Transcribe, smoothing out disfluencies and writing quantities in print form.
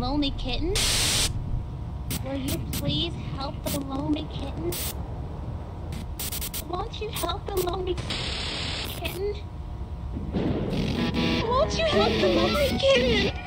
lonely kitten? Will you please help the lonely kitten? Won't you help the lonely kitten? Won't you help the lonely kitten?